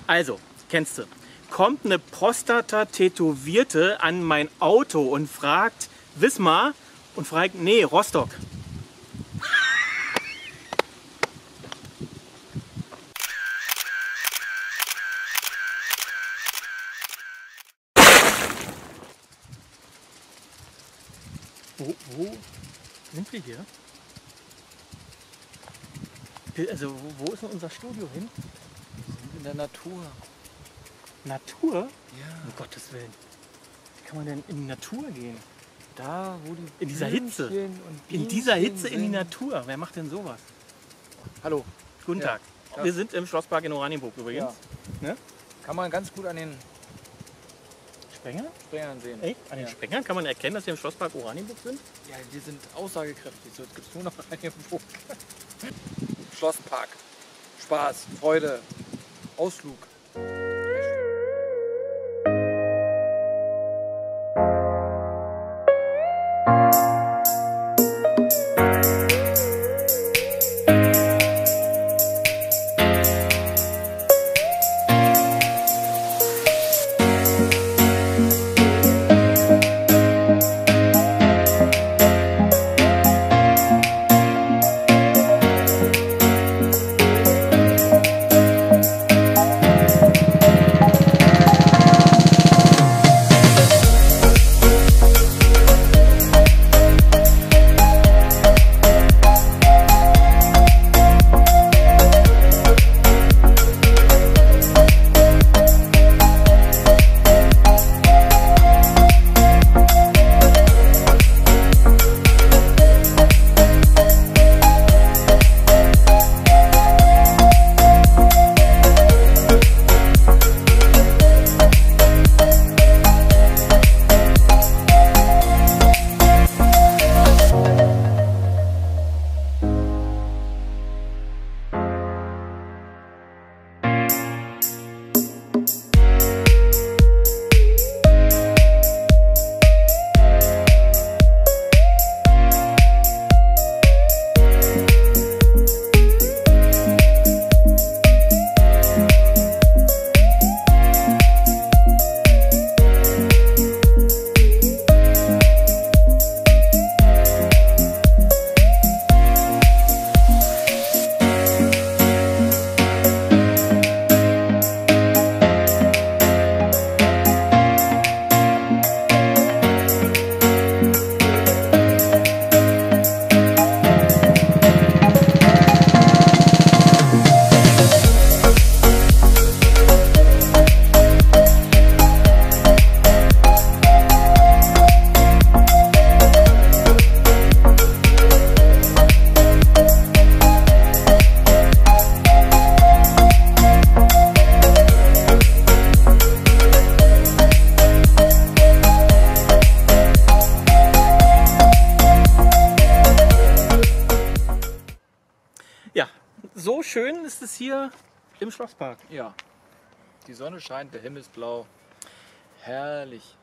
Also, kennst du. Kommt eine Prostata-Tätowierte an mein Auto und fragt, Wismar? Und fragt, nee, Rostock. Wo sind wir hier? Also, wo ist denn unser Studio hin? In der Natur. Natur? Ja. Um Gottes Willen. Wie kann man denn in die Natur gehen? Da, wo die In dieser Hitze. Blümchen und In dieser Bienchen Hitze in die sind. Natur. Wer macht denn sowas? Hallo. Guten Ja. Tag. Ja. Wir sind im Schlosspark in Oranienburg übrigens. Ja. Ne? Kann man ganz gut an den Sprenger? Sprengern sehen. Echt? An den Ja. Sprengern kann man erkennen, dass wir im Schlosspark Oranienburg sind? Ja, die sind aussagekräftig. So, jetzt gibt es nur noch einen Burg. Schlosspark. Spaß, Freude, Ausflug. Ja, so schön ist es hier im Schlosspark. Ja. Die Sonne scheint, der Himmel ist blau. Herrlich.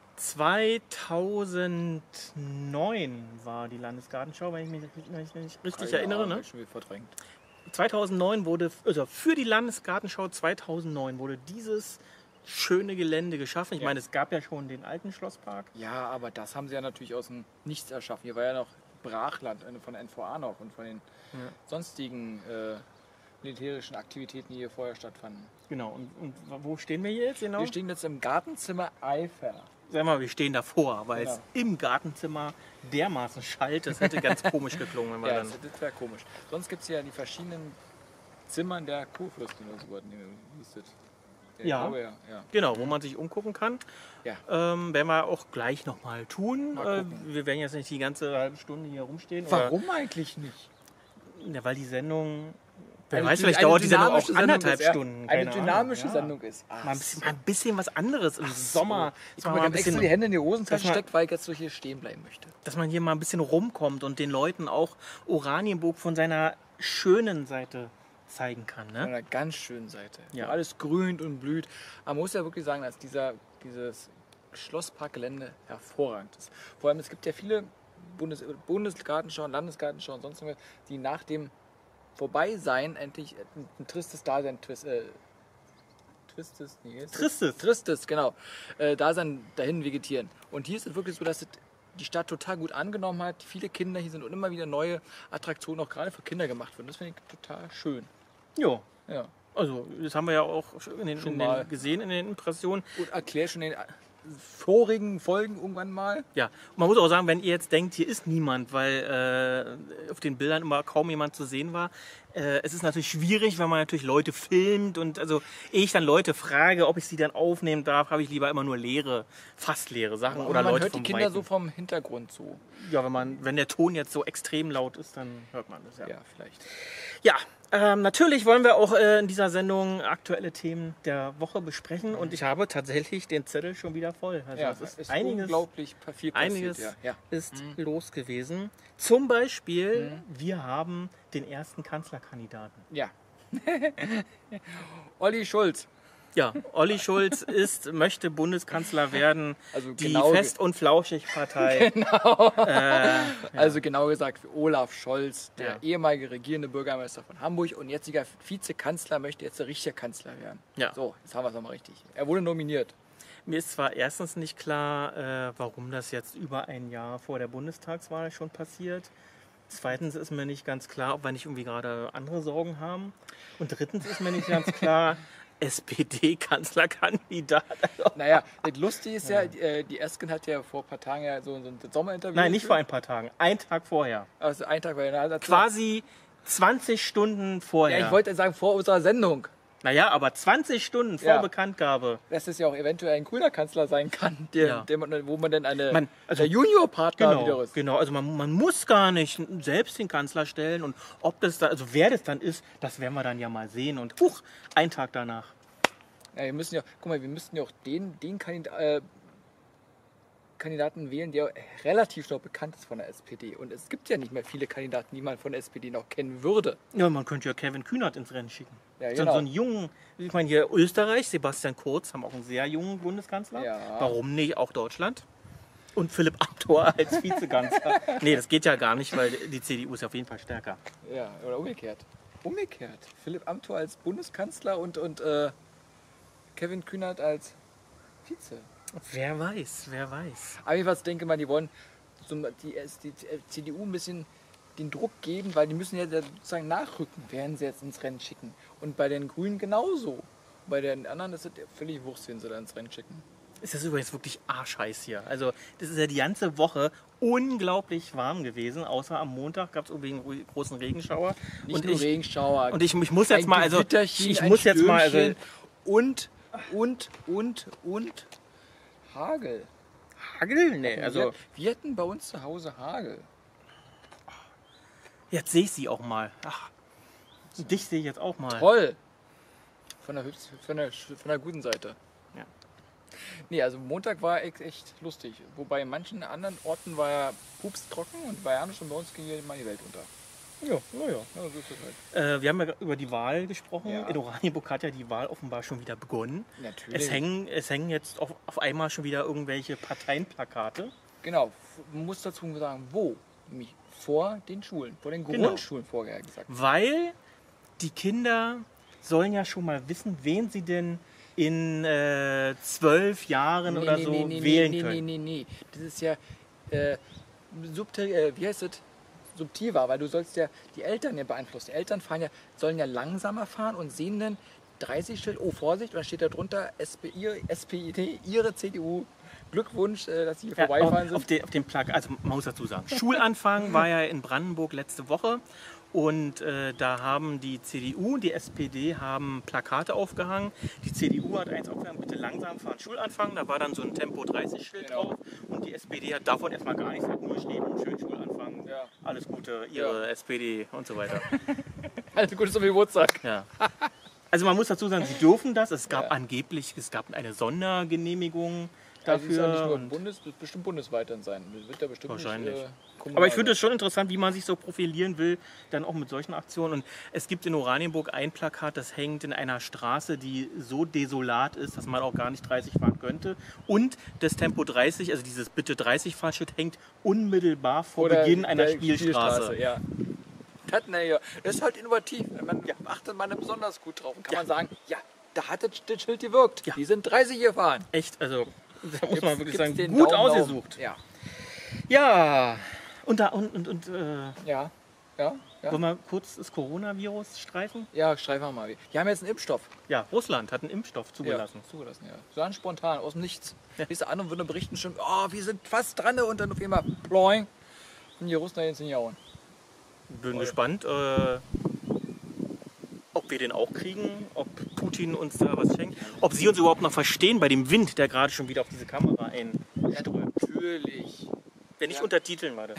2009 war die Landesgartenschau, wenn ich mich nicht richtig erinnere. Ne? Schon wieder verdrängt. 2009 wurde, also für die Landesgartenschau 2009 wurde dieses schöne Gelände geschaffen. Ich Ja. meine, es gab ja schon den alten Schlosspark. Ja, aber das haben sie ja natürlich aus dem Nichts erschaffen. Hier war ja noch Brachland von der NVA noch und von den sonstigen militärischen Aktivitäten, die hier vorher stattfanden. Genau, und wo stehen wir hier jetzt genau? Wir stehen jetzt im Gartenzimmer Eifer. Sag mal, wir stehen davor, weil es Genau. im Gartenzimmer dermaßen schallt. Das hätte ganz komisch geklungen, wenn wir Ja, dann... das wäre komisch. Sonst gibt es ja die verschiedenen Zimmern der Kurfürstin oder so. Wie ist das? Ja. Glaube, ja. Genau, wo man sich umgucken kann. Ja. Werden wir auch gleich nochmal tun. Mal gucken. Wir werden jetzt nicht die ganze halbe Stunde hier rumstehen. Warum eigentlich nicht? Oder, ja, weil die Sendung... Wer Eine weiß, vielleicht eine dauert die Sendung auch dynamische Sendung anderthalb ist, ja. Stunden. Eine keine dynamische Ahnung. Sendung ist. Ach, Mal ein bisschen was anderes im Sommer. Ich Dass man, mal ein habe extra die bisschen, Hände in die Hosentaschen dass man- steckt, weil ich jetzt so hier stehen bleiben möchte. dass man hier mal ein bisschen rumkommt und den Leuten auch Oranienburg von seiner schönen Seite zeigen kann. Von Ne? einer ganz schönen Seite. Ja. Wo alles grünt und blüht. Aber man muss ja wirklich sagen, dass dieses Schlossparkgelände hervorragend ist. Vor allem, es gibt ja viele Bundesgartenschauen, Landesgartenschauen und sonst was, die nach dem Vorbeisein endlich ein tristes Dasein Tristes, genau. Da dann dahin vegetieren. Und hier ist es wirklich so, dass die Stadt total gut angenommen hat. Viele Kinder hier sind und immer wieder neue Attraktionen auch gerade für Kinder gemacht werden. Das finde ich total schön. Jo. Ja. Also, das haben wir ja auch mal gesehen in den Impressionen. Und erklär schon in den vorigen Folgen irgendwann mal. Ja, und man muss auch sagen, wenn ihr jetzt denkt, hier ist niemand, weil auf den Bildern immer kaum jemand zu sehen war, es ist natürlich schwierig, wenn man natürlich Leute filmt und also ehe ich dann Leute frage, ob ich sie dann aufnehmen darf, habe ich lieber immer nur fast leere Sachen oder man Leute hört die vom Kinder Weiten. so vom Hintergrund zu. Ja, wenn der Ton jetzt so extrem laut ist, dann hört man das ja. Ja, vielleicht. Ja, natürlich wollen wir auch in dieser Sendung aktuelle Themen der Woche besprechen und ich habe tatsächlich den Zettel schon wieder voll. Also Ja, es ist einiges, unglaublich viel passiert. einiges Ja. ist los gewesen. Zum Beispiel, wir haben den ersten Kanzlerkandidaten. Ja. Olli Schulz. Ja, Olli Schulz möchte Bundeskanzler werden. Also die genau Fest- und Flauschig-Partei. Genau. Also genau gesagt, Olaf Scholz, der ehemalige regierende Bürgermeister von Hamburg und jetziger Vizekanzler, möchte jetzt der richtige Kanzler werden. Ja. So, jetzt haben wir es nochmal richtig. Er wurde nominiert. Mir ist zwar erstens nicht klar, warum das jetzt über ein Jahr vor der Bundestagswahl schon passiert. Zweitens ist mir nicht ganz klar, ob wir nicht irgendwie gerade andere Sorgen haben. Und drittens ist mir nicht ganz klar, SPD-Kanzlerkandidat. Naja, das Lustige ist ja, die Esken hat ja vor ein paar Tagen ja so ein Sommerinterview. Nein, nicht vor ein paar Tagen. Einen Tag vorher. Also ein Tag vorher. Quasi 20 Stunden vorher. Ja, ich wollte sagen, vor unserer Sendung. Naja, aber 20 Stunden vor Ja. Bekanntgabe. Dass es ja auch eventuell ein grüner Kanzler sein kann, wo man dann also der Juniorpartner wieder ist. Genau, also man muss gar nicht selbst den Kanzler stellen und ob das da, also wer das dann ist, das werden wir dann ja mal sehen und einen Tag danach. Ja, wir müssen ja auch den Kandidaten wählen, der relativ noch bekannt ist von der SPD. Und es gibt ja nicht mehr viele Kandidaten, die man von der SPD noch kennen würde. Ja, man könnte ja Kevin Kühnert ins Rennen schicken. Ja, So genau. einen jungen, ich meine hier Österreich, Sebastian Kurz, haben auch einen sehr jungen Bundeskanzler. Ja. Warum nicht auch Deutschland? Und Philipp Amthor als Vizekanzler. Nee, das geht ja gar nicht, weil die CDU ist ja auf jeden Fall stärker. Ja, oder umgekehrt. Philipp Amthor als Bundeskanzler und Kevin Kühnert als Vize. Wer weiß. Aber jedenfalls denke mal, die wollen die CDU ein bisschen den Druck geben, weil die müssen ja sozusagen nachrücken, werden sie jetzt ins Rennen schicken. Und bei den Grünen genauso. Bei den anderen ist es völlig wurscht, wen sie da ins Rennen schicken. Ist das übrigens wirklich arschheiß hier. Also das ist ja die ganze Woche unglaublich warm gewesen, außer am Montag gab es irgendwie einen großen Regenschauer. Regenschauer. Und ich muss jetzt mal, also ich muss jetzt mal, also und Hagel. Hagel? Nee, also wir hatten bei uns zu Hause Hagel. jetzt sehe ich sie auch mal. Ach, dich sehe ich jetzt auch mal. Toll. Von der guten Seite. Ja. Nee, also Montag war echt lustig. Wobei in manchen anderen Orten war ja pups trocken und bei Janusz und bei uns ging ja mal die Welt unter. Ja. So ist es halt. Wir haben ja über die Wahl gesprochen. Ja. In Oranienburg hat ja die Wahl offenbar schon wieder begonnen. Natürlich. Es hängen jetzt auf einmal schon wieder irgendwelche Parteienplakate. Genau, man muss dazu sagen, wo? Nämlich vor den Schulen, vor den Grundschulen vorher gesagt. Weil die Kinder sollen ja schon mal wissen, wen sie denn in 12 Jahren oder so wählen können. Nee. Das ist ja subtil, wie heißt das? Subtiler, weil du sollst ja die Eltern ja beeinflussen. Die Eltern sollen ja langsamer fahren und sehen dann 30-Schild, oh Vorsicht, und dann steht da drunter SPD, ihre CDU. Glückwunsch, dass Sie hier vorbeifahren sind. Auf dem Plakat, also man muss dazu sagen, Schulanfang war ja in Brandenburg letzte Woche und da haben die CDU und die SPD haben Plakate aufgehangen. Die CDU hat eins aufgehangen, bitte langsam fahren, Schulanfang, da war dann so ein Tempo-30-Schild drauf und die SPD hat davon erstmal gar nichts, hat nur geschrieben, schön Schulanfang, alles Gute, ihre SPD und so weiter. Alles Gute zum Geburtstag. Ja. Also man muss dazu sagen, sie dürfen das, es gab eine Sondergenehmigung Also dafür. ist ja nicht nur das wird bestimmt bundesweit dann sein. Das wird ja bestimmt Wahrscheinlich. Nicht, Aber ich finde es schon interessant, wie man sich so profilieren will, dann auch mit solchen Aktionen. Und es gibt in Oranienburg ein Plakat, das hängt in einer Straße, die so desolat ist, dass man auch gar nicht 30 fahren könnte. Und das Tempo 30, also dieses Bitte 30 Fahrschild, hängt unmittelbar vor Beginn einer Spielstraße. Ja. Das ist halt innovativ. Man achtet man besonders gut drauf. Und kann man sagen, ja, da hat das Schild gewirkt. Ja. Die sind 30 gefahren. Echt, also da muss man wirklich Gibt's sagen, den gut Daumen ausgesucht. Ja. Ja, und Ja. Ja. Ja. wollen wir kurz das Coronavirus streifen? Ja, streifen wir mal. Die haben jetzt einen Impfstoff. Ja, Russland hat einen Impfstoff zugelassen. Ja, zugelassen, ja. So ganz spontan, aus dem Nichts. Ja. Diese anderen würden berichten schon, oh, wir sind fast dran und dann auf einmal ploing. Und die Russen jetzt nicht hauen. Bin gespannt, ob wir den auch kriegen, ob Putin uns da was schenkt, ob sie uns überhaupt noch verstehen bei dem Wind, der gerade schon wieder auf diese Kamera einströmt. Natürlich. Wenn nicht Ja. untertiteln, warte.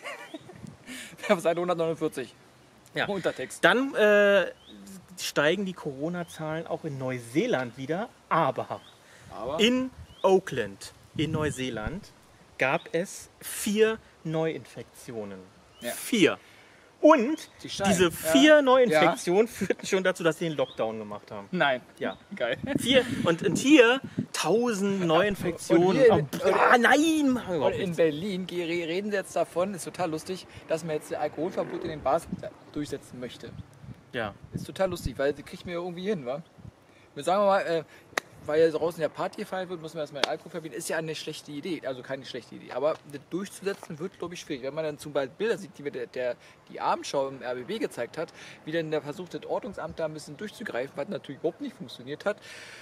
Wir haben Seite 149. Ja. Untertext. Dann steigen die Corona-Zahlen auch in Neuseeland wieder, aber Aber in Auckland, in Neuseeland, gab es 4 Neuinfektionen. Ja. 4. Und Die steigen. diese 4 Neuinfektionen führten schon dazu, dass sie den Lockdown gemacht haben. Nein. Ja. Geil. 4 und hier 1000 Neuinfektionen. Und hier- Nein, machen wir Und überhaupt in nicht. Berlin reden sie jetzt davon, ist total lustig, dass man jetzt Alkoholverbot in den Bars durchsetzen möchte. Ja. Ist total lustig, weil die kriegt mir irgendwie hin, wa? Wir sagen mal, weil ja draußen ja Party gefeiert wird, muss man erstmal Alkohol verbieten. Ist ja eine schlechte Idee, also keine schlechte Idee. Aber das durchzusetzen wird, glaube ich, schwierig. Wenn man dann zum Beispiel Bilder sieht, die Abendschau im RBB gezeigt hat, wie dann der versucht, das Ordnungsamt da ein bisschen durchzugreifen, was natürlich überhaupt nicht funktioniert hat.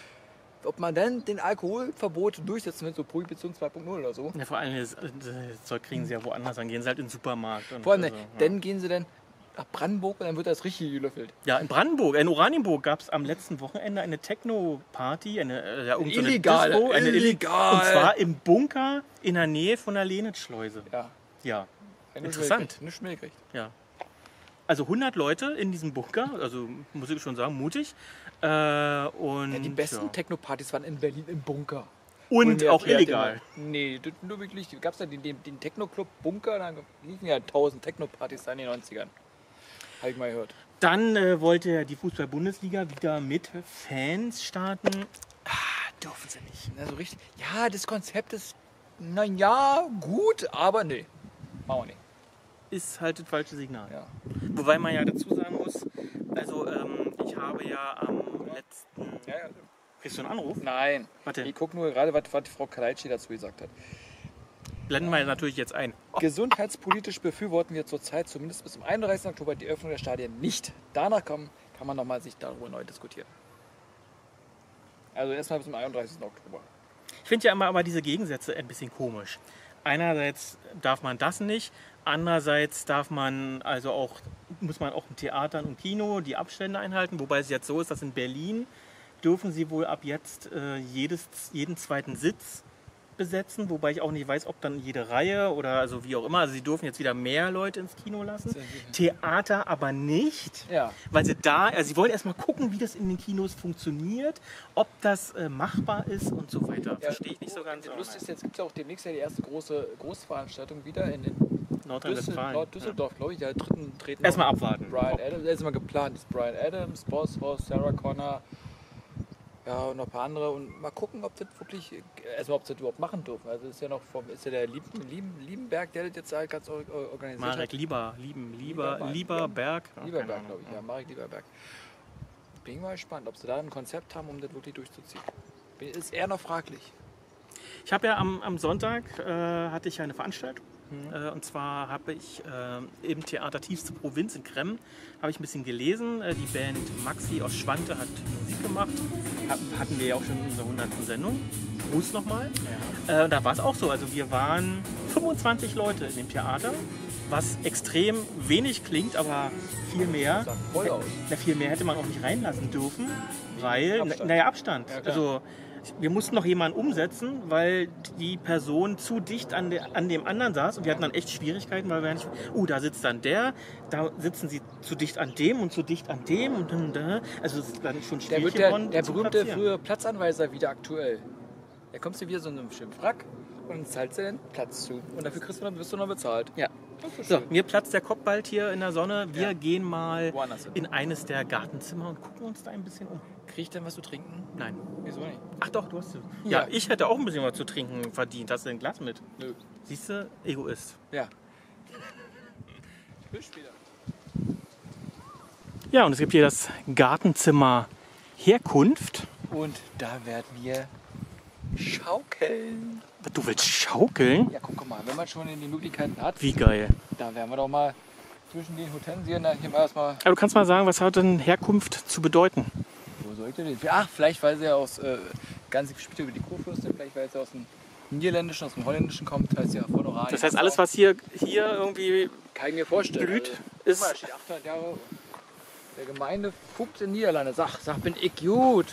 Ob man dann den Alkoholverbot durchsetzen will, so Prohibition 2.0 oder so. Ja, vor allem das Zeug kriegen sie ja woanders, dann gehen sie halt in den Supermarkt. Und Vor allem, also, dann gehen sie dann nach Brandenburg und dann wird das richtig gelöffelt. ja, in Brandenburg, in Oranienburg gab es am letzten Wochenende eine Techno-Party, Illegale, illegal. Und zwar im Bunker in der Nähe von der Lenitzschleuse. Ja. Ja, Wenn Interessant. Nicht mehr gekriegt. ja. Also 100 Leute in diesem Bunker, also muss ich schon sagen, mutig. Und, Ja, die besten ja. Techno-Partys waren in Berlin im Bunker. Und auch illegal. Nee, das nur wirklich. Gab es da den Techno-Club Bunker, da liefen ja 1000 Techno-Partys da in den 90ern. Habe ich mal gehört. Dann wollte die Fußball-Bundesliga wieder mit Fans starten. Dürfen sie nicht. Also richtig. Ja, das Konzept ist, naja, gut, aber nee. Machen wir nicht. Ist halt das falsche Signal. Ja. Wobei man ja dazu sagen muss, also ich habe ja am letzten... Ja, ja. Kriegst du einen Anruf? Nein. Warte. Ich gucke nur gerade, was Frau Kaleitschi dazu gesagt hat. Blenden wir natürlich jetzt ein. Gesundheitspolitisch befürworten wir zurzeit zumindest bis zum 31. Oktober die Öffnung der Stadien nicht. Danach kann man nochmal sich darüber neu diskutieren. Also erstmal bis zum 31. Oktober. Ich finde ja immer aber diese Gegensätze ein bisschen komisch. Einerseits darf man das nicht, andererseits muss man auch im Theater und im Kino die Abstände einhalten, wobei es jetzt so ist, dass in Berlin dürfen sie wohl ab jetzt jeden zweiten Sitz besetzen, wobei ich auch nicht weiß, ob dann jede Reihe oder also wie auch immer. Also sie dürfen jetzt wieder mehr Leute ins Kino lassen. Theater aber nicht, Ja. weil sie sie wollen erstmal gucken, wie das in den Kinos funktioniert, ob das machbar ist und so weiter. Verstehe ich nicht so ganz. Lustig ist, jetzt gibt es ja auch demnächst ja die erste Großveranstaltung wieder in Nordrhein-Westfalen. Düsseldorf, glaube ich. Der dritten treten Erstmal noch abwarten. Brian Adams, das ist mal geplant. Das ist Brian Adams, Boss Hoss, Sarah Connor, ja, und noch ein paar andere. Und mal gucken, ob das wirklich, erstmal ob sie das überhaupt machen dürfen. Also ist ja noch ist ja der Liebenberg, der das jetzt halt ganz organisiert Marek hat. Lieberberg. Lieberberg, Ach, keine glaube Ahnung. ich. Ja, Marek Lieberberg. Bin mal gespannt, ob sie da ein Konzept haben, um das wirklich durchzuziehen. Ist eher noch fraglich. Ich habe ja am Sonntag hatte ich eine Veranstaltung. Und zwar habe ich im Theater Tiefste Provinz in Kremmen habe ich ein bisschen gelesen. Die Band Maxi aus Schwante hat Musik gemacht. Hatten wir ja auch schon in unserer 100. Sendung. Gruß nochmal. Ja. Und da war es auch so. Also wir waren 25 Leute in dem Theater, was extrem wenig klingt, aber viel mehr. Sah voll aus. Na, viel mehr hätte man auch nicht reinlassen dürfen, weil, Abstand. Abstand. Ja, klar. Also wir mussten noch jemanden umsetzen, weil die Person zu dicht an dem anderen saß und wir hatten dann echt Schwierigkeiten, weil wir nicht, da sitzt dann der, da sitzen sie zu dicht an dem und zu dicht an dem und dann da. Also es ist dann schon Der schwierig wird geworden, der zu berühmte platzieren. frühe Platzanweiser wieder aktuell. Da kommst du wieder so in einem schönen Frack und dann zahlst du den Platz zu. Und dafür wirst du noch bezahlt. Ja. Das ist So, schön. mir platzt der Kopf bald hier in der Sonne. Wir Ja. gehen mal Woanders hin. in eines der Gartenzimmer und gucken uns da ein bisschen um. Krieg ich denn was zu trinken? Nein. Wieso nicht? Ach doch, du hast es. Ja. Ja, ich hätte auch ein bisschen was zu trinken verdient. Hast du ein Glas mit? Nö. Siehst du, Egoist. Ja. Bis später. Ja, und es gibt hier das Gartenzimmer Herkunft. Und da werden wir schaukeln. Du willst schaukeln? Ja, guck mal, wenn man schon die Möglichkeiten hat, Wie geil. da werden wir doch mal zwischen den Hortensien, hier mal erstmal. Aber du kannst mal sagen, was hat denn Herkunft zu bedeuten? Wo sollte denn? Ach, vielleicht weil sie ja aus, ganz später über die Kurfürstin, vielleicht weil sie aus dem Niederländischen, aus dem Holländischen kommt, heißt ja von Oranien. Das heißt, alles, was hier irgendwie kann ich mir vorstellen. blüht, Guck ist. mal, da steht 800 Jahre der Gemeinde Vogt in Niederlande. Sag, bin ich gut.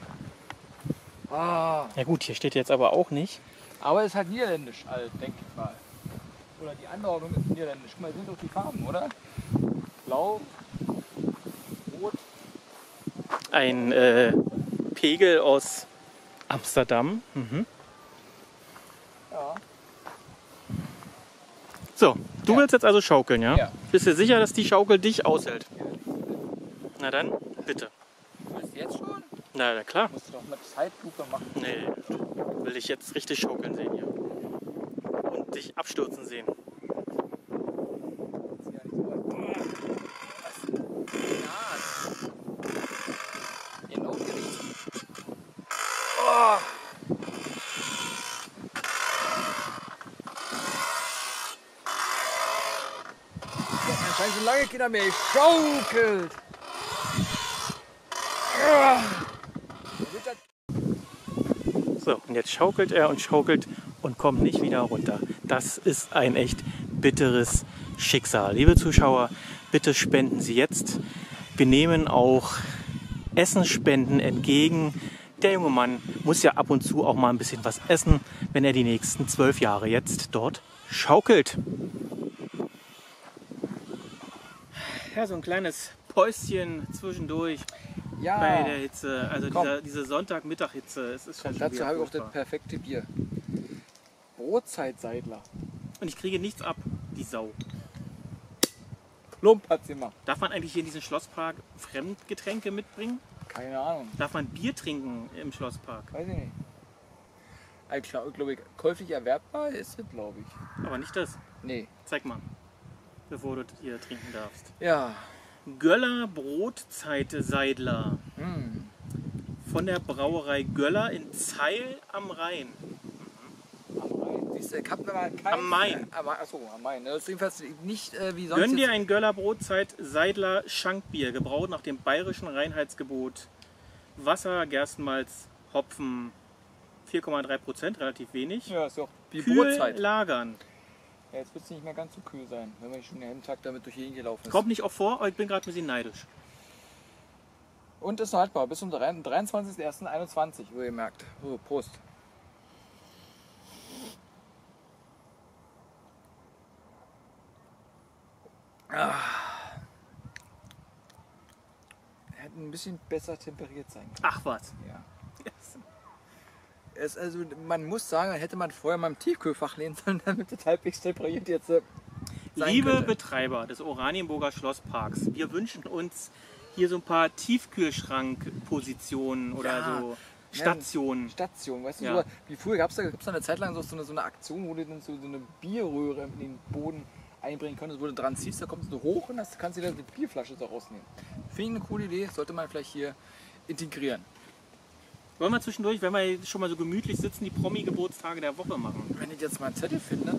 Ah, Ja gut, hier steht jetzt aber auch nicht. aber es ist halt niederländisch alt, denke ich mal. Oder die Anordnung ist niederländisch. Guck mal, das sind doch die Farben, oder? Blau, Rot. Ein Pegel aus Amsterdam. Mhm. Ja. So, du Ja. willst jetzt also schaukeln, ja? Ja. Bist du sicher, dass die Schaukel dich aushält? Na dann, bitte. Willst du jetzt schon? Na klar. Musst du doch mal Zeitlupe machen. Nee, will ich jetzt richtig schaukeln sehen hier. Und dich abstürzen sehen. Das ist ja nicht so weit. Was? Ja. Genau richtig. Oh. Ja, anscheinend schon lange Kinder mehr geschaukelt. So, und jetzt schaukelt er und kommt nicht wieder runter. Das ist ein echt bitteres Schicksal. Liebe Zuschauer, bitte spenden Sie jetzt. Wir nehmen auch Essensspenden entgegen. Der junge Mann muss ja ab und zu auch mal ein bisschen was essen, wenn er die nächsten 12 Jahre jetzt dort schaukelt. Ja, so ein kleines Päuschen zwischendurch Ja. bei der Hitze. Also Komm. diese Sonntagmittag-Hitze. Es ist schon Und dazu wieder habe ich auch das furchtbar. perfekte Bier. Brotzeitseidler. Und ich kriege nichts ab, die Sau. Lump hat sie immer. Darf man eigentlich hier in diesen Schlosspark Fremdgetränke mitbringen? Keine Ahnung. Darf man Bier trinken im Schlosspark? Weiß ich nicht. Ich glaube, käuflich erwerbbar ist es, glaube ich. Aber nicht das. Nee. Zeig mal, bevor du hier trinken darfst. Ja. Göller Brotzeitseidler Hm. von der Brauerei Göller in Zeil am Rhein. Am Main. Siehst du, ich hab mal kein... Am Main. Achso, am Main. Das ist jedenfalls nicht wie sonst. Gönn dir jetzt- ein Göller Brotzeitseidler Schankbier, gebraut nach dem bayerischen Reinheitsgebot. Wasser, Gerstenmalz, Hopfen, 4,3%, relativ wenig. Ja, ist doch wie Kühl Brotzeit. lagern. Ja, jetzt wird es nicht mehr ganz so kühl sein, wenn man schon den halben Tag damit durch die Gegend gelaufen ist. Kommt nicht oft vor, aber ich bin gerade ein bisschen neidisch. Und ist noch haltbar bis zum 23.01.21, wo ihr merkt. Oh, Prost. Hätte ein bisschen besser temperiert sein können. Ach was. Ja. Also, man muss sagen, hätte man vorher mal im Tiefkühlfach lehnen sollen, damit es halbwegs temperiert jetzt sein Liebe könnte. Betreiber des Oranienburger Schlossparks, wir wünschen uns hier so ein paar Tiefkühlschrankpositionen oder Ja, so ja, Stationen. Station, weißt du, Ja. so, wie früher gab es da eine Zeit lang so eine Aktion, wo du dann so eine Bierröhre in den Boden einbringen konntest, wo du dran ziehst, da kommst du so hoch und das kannst du dann die Bierflasche so rausnehmen. Finde ich eine coole Idee, sollte man vielleicht hier integrieren. Wollen wir zwischendurch, wenn wir schon mal so gemütlich sitzen, die Promi-Geburtstage der Woche machen? Wenn ich jetzt mal einen Zettel finde,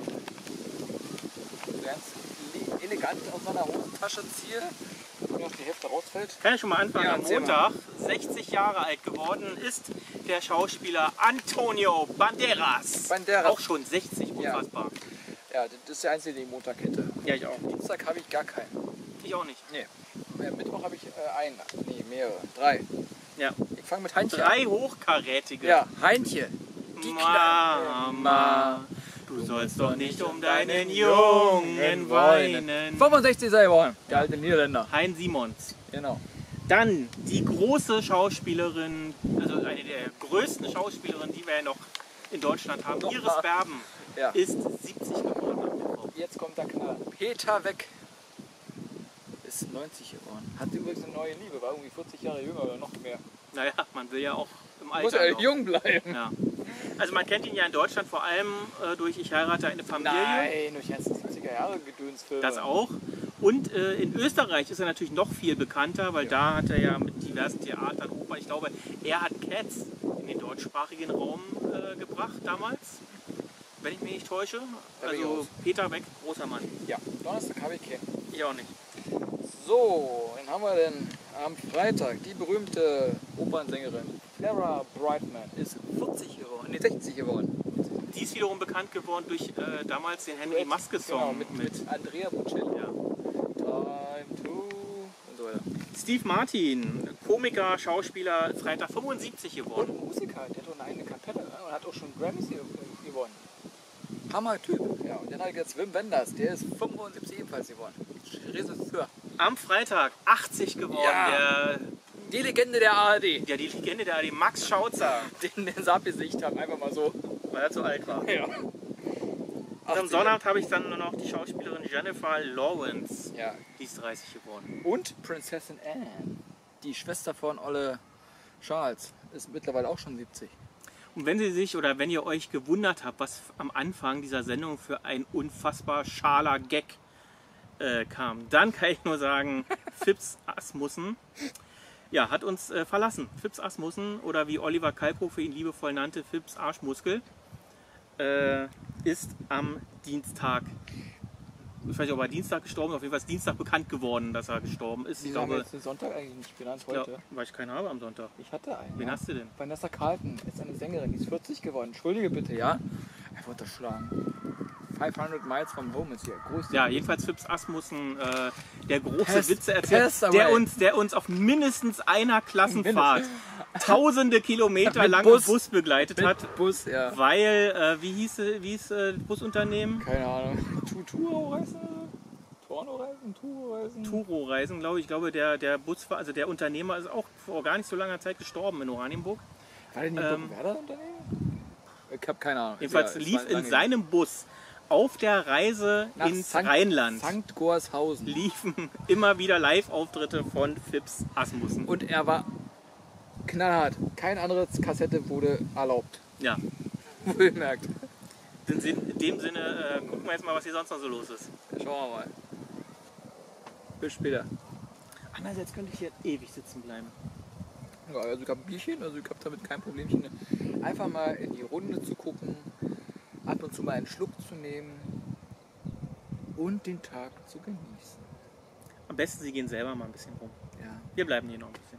so ganz elegant aus meiner Hosentasche ziehe und noch die Hälfte rausfällt. Kann ich schon mal anfangen. Ja, Am erzähl Montag, 60 Jahre alt geworden, ist der Schauspieler Antonio Banderas. Banderas. Auch schon 60, Ja. unfassbar. Ja, das ist der einzige, den ich Montag hätte. Ja, ich auch. Dienstag habe ich gar keinen. Ich auch nicht. Nee. Mittwoch habe ich einen. Nee, mehrere. 3. Ja. Ich fange mit Heintje 3 an. hochkarätige. Ja, Heintje. Die Mama, du sollst doch nicht um deinen Jungen weinen. 65 selber, der alte Niederländer. Hein Simons. Genau. Dann die große Schauspielerin, also eine der größten Schauspielerinnen, die wir ja noch in Deutschland haben, Noch Iris mal. Berben, Ja. ist 70 geworden am Mittwoch. Jetzt kommt der Knall. Peter Weg ist 90 geworden. Hat übrigens eine neue Liebe, war irgendwie 40 Jahre jünger oder noch mehr. Naja, man will ja auch im Muss Alter ja noch. jung bleiben. Ja. Also man kennt ihn ja in Deutschland vor allem durch Ich heirate eine Familie. Nein, durch ganze 70er Jahre Gedönsfilme. Das auch. Und in Österreich ist er natürlich noch viel bekannter, weil da hat er ja mit diversen Theatern, Opern weil ich glaube, er hat Cats in den deutschsprachigen Raum gebracht damals, wenn ich mich nicht täusche. Also Peter Beck, großer Mann. Ja, Donnerstag habe ich keinen. Ich auch nicht. So, wen haben wir denn am Freitag? Die berühmte Opernsängerin Clara Brightman ist 40 geworden, nee, 60 geworden. Die ist wiederum bekannt geworden durch damals den Henry Maske-Song Genau, mit Andrea Bocelli. Ja. Time to und so weiter. Steve Martin, Komiker, Schauspieler, Freitag 75 geworden. Und Musiker, der hat auch eine eigene Kapelle, ne? Und hat auch schon Grammys gewonnen. Hammer Typ. Ja, und dann hat jetzt Wim Wenders, der ist 75 ebenfalls geworden. Regisseur. Am Freitag 80 geworden, Ja. Die Legende der ARD. die Legende der ARD, Max Schautzer, Den Saab-Gesicht haben, einfach mal so. weil er zu alt war. Ja. Und am Sonnabend habe ich dann nur noch die Schauspielerin Jennifer Lawrence, Ja. die ist 30 geworden. Und Prinzessin Anne, die Schwester von Olle Charles, ist mittlerweile auch schon 70. Und wenn Sie sich oder wenn ihr euch gewundert habt, was am Anfang dieser Sendung für ein unfassbar schaler Gag kam, dann kann ich nur sagen, Phipps Asmussen hat uns verlassen. Phipps Asmussen oder wie Oliver Kalkofe ihn liebevoll nannte, Phipps Arschmuskel, ist am Dienstag, ich weiß nicht, ob er Dienstag gestorben ist, auf jeden Fall ist Dienstag bekannt geworden, dass er gestorben ist. Wieso haben wir jetzt den Sonntag eigentlich nicht genannt heute? Ja, weil ich keinen habe am Sonntag. Ich hatte einen. Wen hast du denn? Vanessa Carlton ist eine Sängerin, die ist 40 geworden. Entschuldige bitte, ja? Er wurde erschlagen. 500 Miles from Home ist hier. Groß. Ja, jedenfalls Phipps Asmussen, der große Pest- Witze erzählt, Pest away. der uns auf mindestens einer Klassenfahrt tausende Kilometer Mit lang Bus. im Bus begleitet hat, Mit Bus, ja. weil, wie hieß das Busunternehmen? Keine Ahnung. Turo-Reisen? Torno-Reisen? Turo-Reisen? Turo-Reisen, glaube ich. Ich glaube, der Busfahrer, also der Unternehmer ist auch vor gar nicht so langer Zeit gestorben in Oranienburg. War denn die Werder-Unternehmen? Ich habe keine Ahnung. Jedenfalls Ja, es lief war in lange seinem Bus auf der Reise nach ins Rheinland St. Gorshausen. liefen immer wieder Live-Auftritte von Phipps Asmussen. Und er war knallhart. Keine andere Kassette wurde erlaubt. Ja, Wohlmerkt. in dem Sinne gucken wir jetzt mal, was hier sonst noch so los ist. Schauen wir mal. Bis später. Andererseits könnte ich hier ewig sitzen bleiben. Ja, also ich habe ein Bierchen, also ich habe damit kein Problemchen. Einfach mal in die Runde zu gucken, ab und zu mal einen Schluck zu nehmen und den Tag zu genießen. Am besten, Sie gehen selber mal ein bisschen rum. Ja. Wir bleiben hier noch ein bisschen.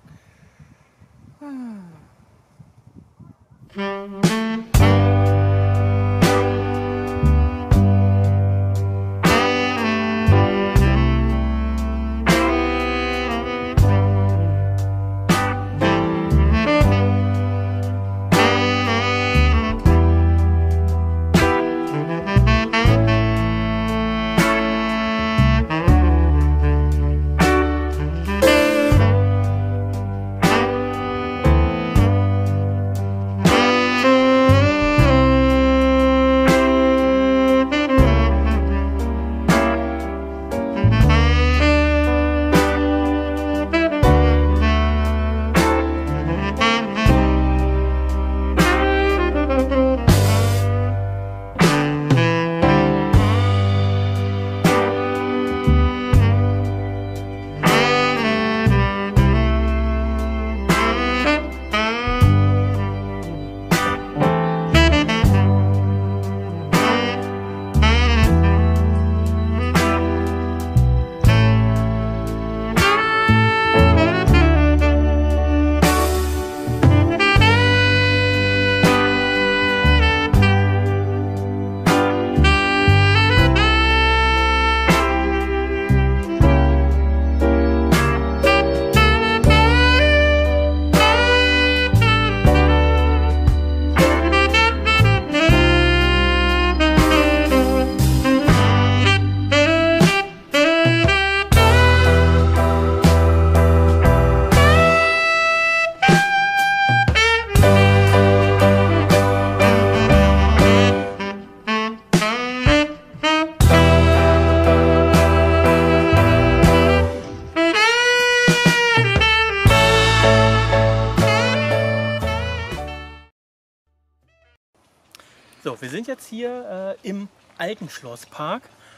So, wir sind jetzt hier im alten Schlosspark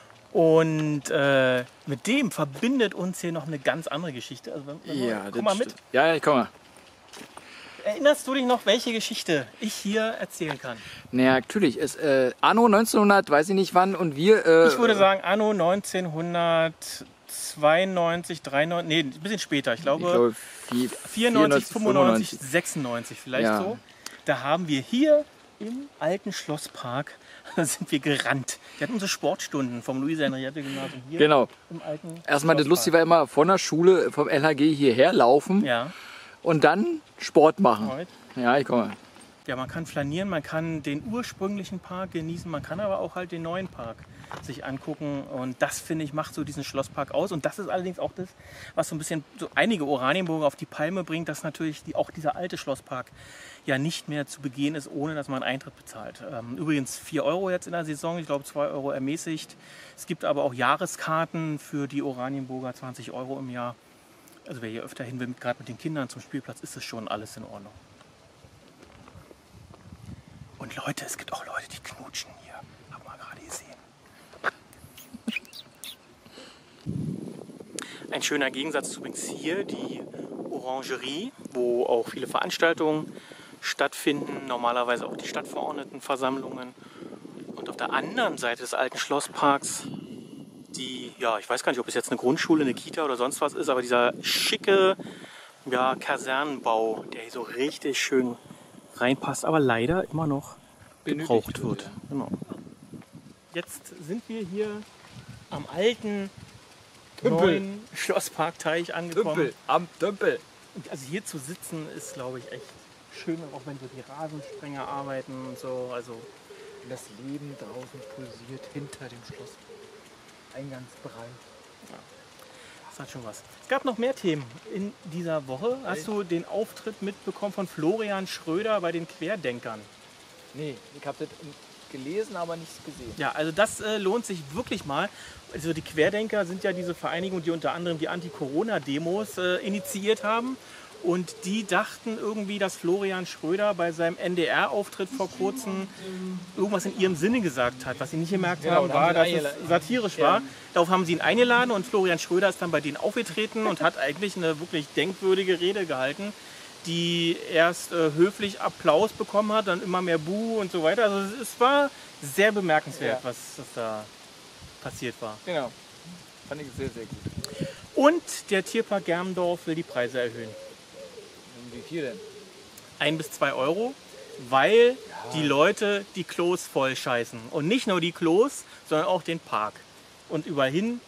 und mit dem verbindet uns hier noch eine ganz andere Geschichte. Also, komm mal mit. Ja, ich komme. erinnerst du dich noch, welche Geschichte ich hier erzählen kann? Naja, natürlich. Anno 1900, weiß ich nicht wann, und wir... Ich würde sagen Anno 1992, 93, nee, ein bisschen später. Ich glaube 94, 95, 96 vielleicht so. Da haben wir hier im alten Schlosspark sind wir gerannt. Wir hatten unsere Sportstunden vom Luise-Henriette-Gymnasium hier im alten Erstmal das Lustige war immer von der Schule, vom LHG hierher laufen und dann Sport machen. Ja, ich komme. Ja, man kann flanieren, man kann den ursprünglichen Park genießen, man kann aber auch halt den neuen Park sich angucken. Und das, finde ich, macht so diesen Schlosspark aus. Und das ist allerdings auch das, was so ein bisschen so einige Oranienburger auf die Palme bringt, dass natürlich auch dieser alte Schlosspark ja nicht mehr zu begehen ist, ohne dass man Eintritt bezahlt. Übrigens 4 € jetzt in der Saison, ich glaube 2 € ermäßigt. Es gibt aber auch Jahreskarten für die Oranienburger, 20 € im Jahr. Also wer hier öfter hin will, gerade mit den Kindern zum Spielplatz, ist das schon alles in Ordnung. Und Leute, es gibt auch Leute, die knutschen hier. Hab mal gerade gesehen. Ein schöner Gegensatz ist übrigens hier die Orangerie, wo auch viele Veranstaltungen stattfinden. Normalerweise auch die Stadtverordnetenversammlungen. Und auf der anderen Seite des alten Schlossparks die, ja, ich weiß gar nicht, ob es jetzt eine Grundschule, eine Kita oder sonst was ist, aber dieser schicke Kasernenbau, der hier so richtig schön reinpasst, aber leider immer noch gebraucht wird. Ja. Genau. Jetzt sind wir hier am alten neuen Schlossparkteich angekommen. Am Tümpel. Und also hier zu sitzen ist, glaube ich, echt schön, auch wenn so die Rasensprenger arbeiten und so. Also das Leben draußen pulsiert hinter dem Schloss. Eingangsbereich. Ja. Das hat schon was. Es gab noch mehr Themen in dieser Woche. Hast du den Auftritt mitbekommen von Florian Schröder bei den Querdenkern? Nee, ich habe das gelesen, aber nichts gesehen. Ja, also das lohnt sich wirklich mal. Also die Querdenker sind ja diese Vereinigung, die unter anderem die Anti-Corona-Demos initiiert haben. Und die dachten irgendwie, dass Florian Schröder bei seinem NDR-Auftritt vor kurzem irgendwas in ihrem Sinne gesagt hat. Was sie nicht gemerkt haben, war, dass es satirisch war. Darauf haben sie ihn eingeladen und Florian Schröder ist dann bei denen aufgetreten und hat eigentlich eine wirklich denkwürdige Rede gehalten, die erst höflich Applaus bekommen hat, dann immer mehr Buh und so weiter. Also es war sehr bemerkenswert, was da passiert war. Genau, fand ich sehr, sehr gut. Und der Tierpark Germendorf will die Preise erhöhen. Wie viel denn? 1 bis 2 €, weil die Leute die Klos voll scheißen. Und nicht nur die Klos, sondern auch den Park. Und überall hin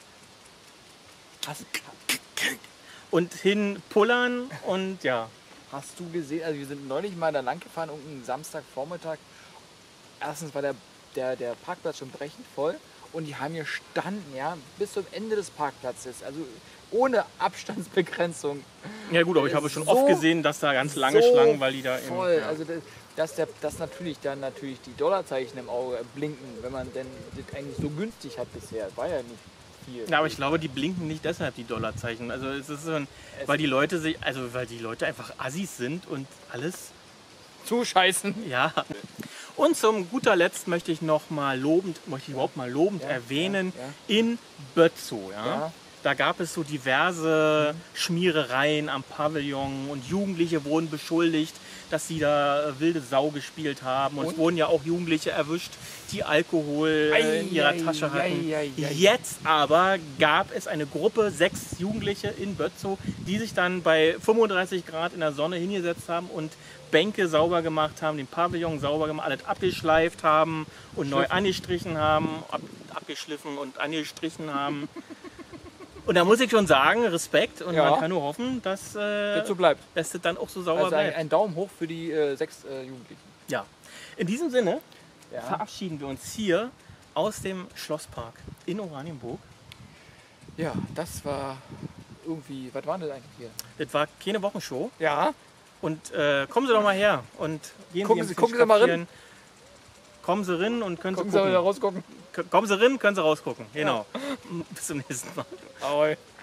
und hin pullern und ja. Hast du gesehen, also wir sind neulich mal da lang gefahren, irgendeinen Samstagvormittag. Erstens war der Parkplatz schon brechend voll und die haben hier standen, bis zum Ende des Parkplatzes. Also ohne Abstandsbegrenzung. Ja gut, aber ich habe schon oft gesehen, dass da ganz lange Schlangen, weil die da voll. Ja. Also dass natürlich die Dollarzeichen im Auge blinken, wenn man denn das eigentlich so günstig hat bisher. War ja nicht viel. Ja, aber ich glaube, die blinken nicht deshalb, die Dollarzeichen. Also es ist so weil die Leute einfach Assis sind und alles zuscheißen. Ja. Und zum guter Letzt möchte ich lobend erwähnen, in Bötzow. Ja? Da gab es so diverse Schmierereien am Pavillon und Jugendliche wurden beschuldigt, dass sie da wilde Sau gespielt haben. Und es wurden ja auch Jugendliche erwischt, die Alkohol in ihrer Tasche hatten. Jetzt aber gab es eine Gruppe, 6 Jugendliche in Bötzow, die sich dann bei 35 Grad in der Sonne hingesetzt haben und Bänke sauber gemacht haben, den Pavillon sauber gemacht, alles abgeschleift haben und neu angestrichen haben, abgeschliffen und angestrichen haben. Und da muss ich schon sagen, Respekt und man kann nur hoffen, dass so bleibt. Dass das dann auch so sauber bleibt. Ein Daumen hoch für die 6 Jugendlichen. Ja. In diesem Sinne verabschieden wir uns hier aus dem Schlosspark in Oranienburg. Ja, das war irgendwie, was war das eigentlich hier? Das war keine Wochenshow. Ja. Und kommen Sie doch mal her und gucken Sie mal rein. Kommen Sie rein und können Sie rausgucken. Kommen Sie rein, können Sie rausgucken. Genau. Ja. Bis zum nächsten Mal. Ahoi.